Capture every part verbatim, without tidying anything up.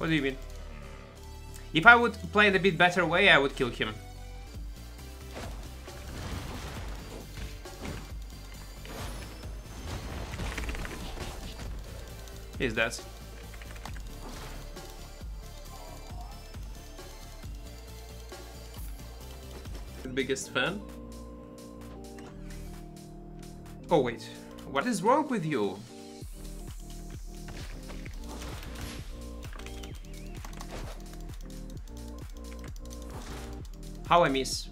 What do you mean? If I would play it a bit better way, I would kill him. Is that? The biggest fan? Oh wait, what is wrong with you? How I miss?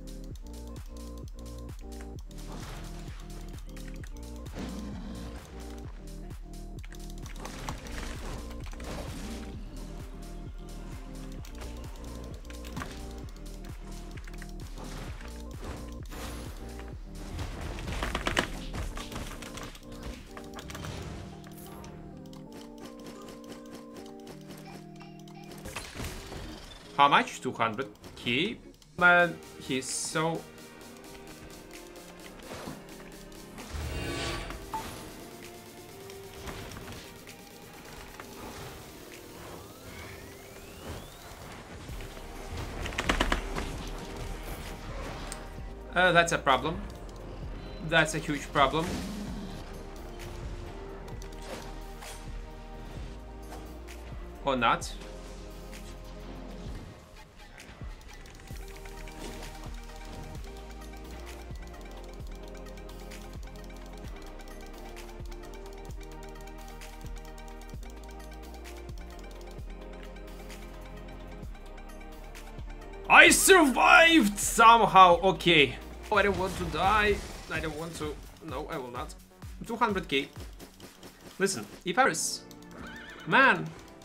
How much? two hundred K? Man, he's so... Uh, that's a problem. That's a huge problem. Or not. I survived somehow. Okay. Oh, I don't want to die. I don't want to. No, I will not. two hundred K. Listen, if I was... Man.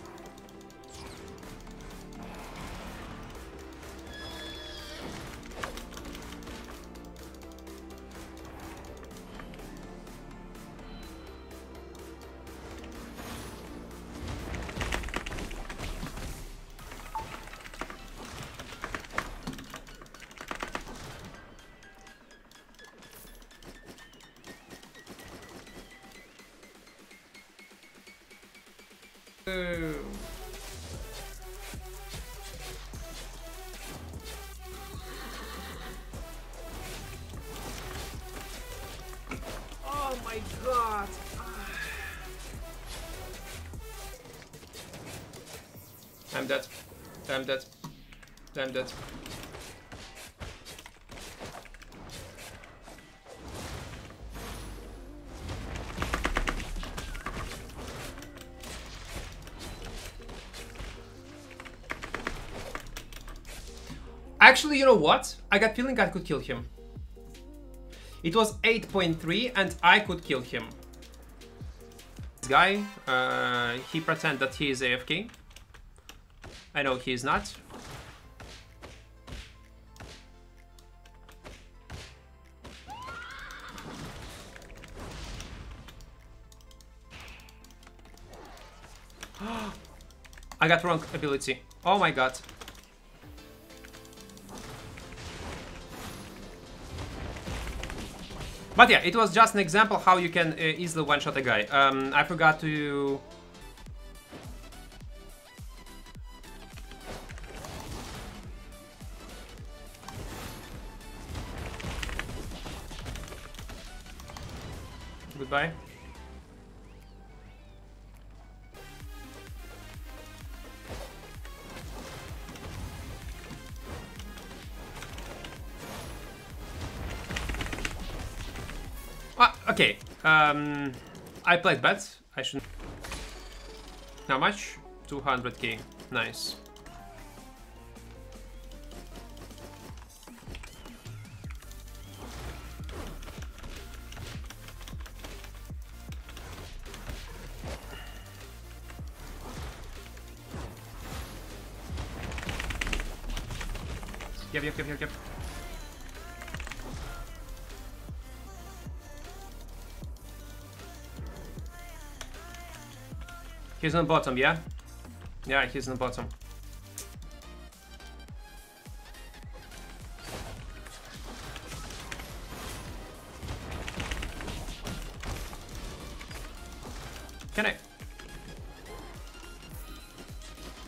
Uh. Oh my god. I'm dead. I'm dead. I'm dead. Actually, you know what? I got feeling I could kill him. It was eight point three and I could kill him. This guy, uh, he pretends that he is A F K. I know he is not. I got wrong ability. Oh my god. But yeah, it was just an example how you can uh, easily one-shot a guy. Um, I forgot to... Goodbye. Ah, okay. Um, I played bad. I shouldn't. How much? two hundred K. Nice. Yep, yep, yep, yep, yep. He's on bottom, yeah? Yeah, he's on bottom. Can I?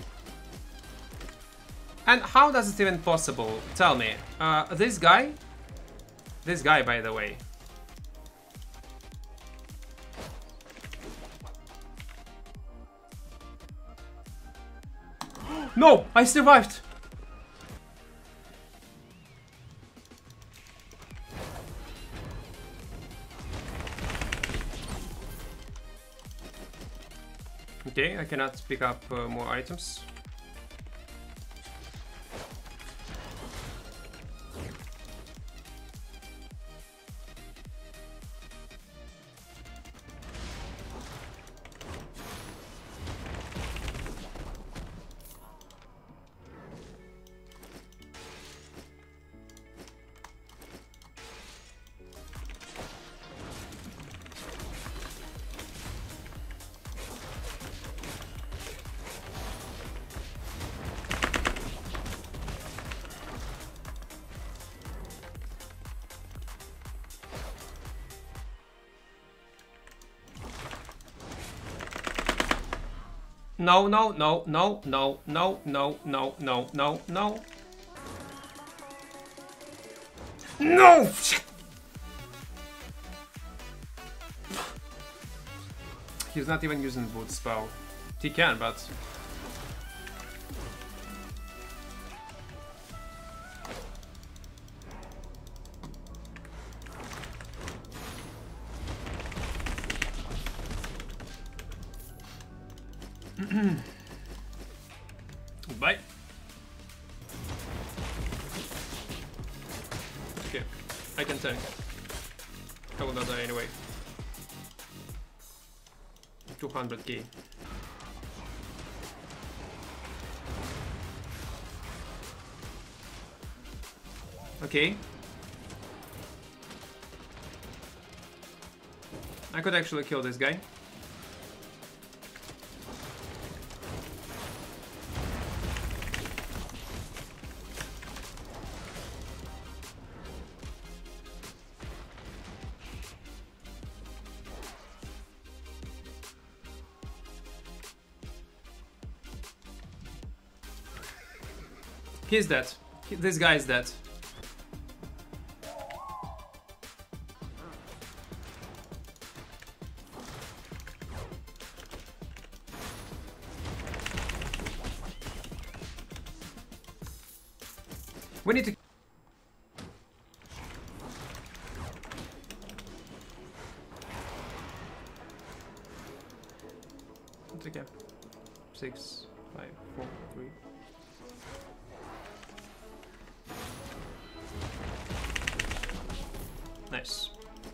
And how does it even possible? Tell me. Uh, this guy? This guy, by the way. No! I survived! Okay, I cannot pick up uh, more items. No, no, no, no, no, no, no, no, no, no, no. No! Shit! He's not even using boot spell. He can, but... Goodbye. Okay, I can tank. I will not die anyway. two hundred K. Okay. I could actually kill this guy. He's dead. He, this guy is dead. We need to... It's okay. Six, five, four, three. Nice.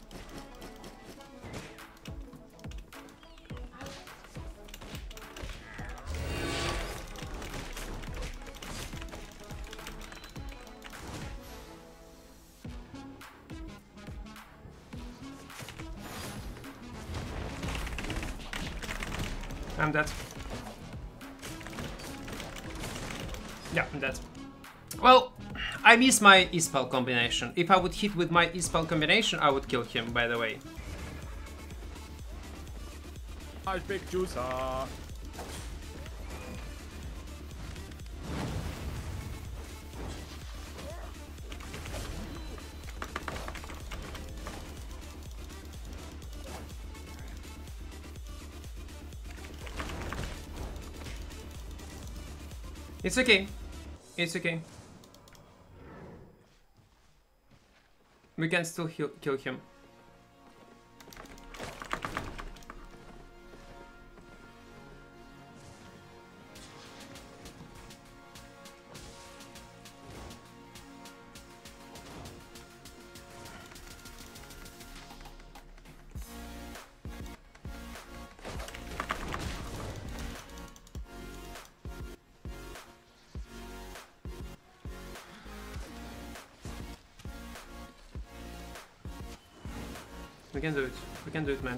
I'm dead. Yeah, I'm dead. Well, I miss my E-spell combination. If I would hit with my E-spell combination, I would kill him, by the way. Hi, big juicer. It's okay. It's okay. We can still heal, kill him. We can do it. We can do it, man.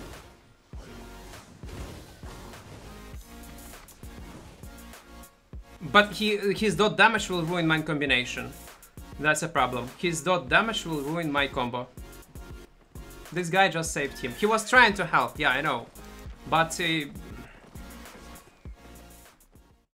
But he, his dot damage will ruin my combination. That's a problem. His dot damage will ruin my combo. This guy just saved him. He was trying to help, yeah, I know. But uh,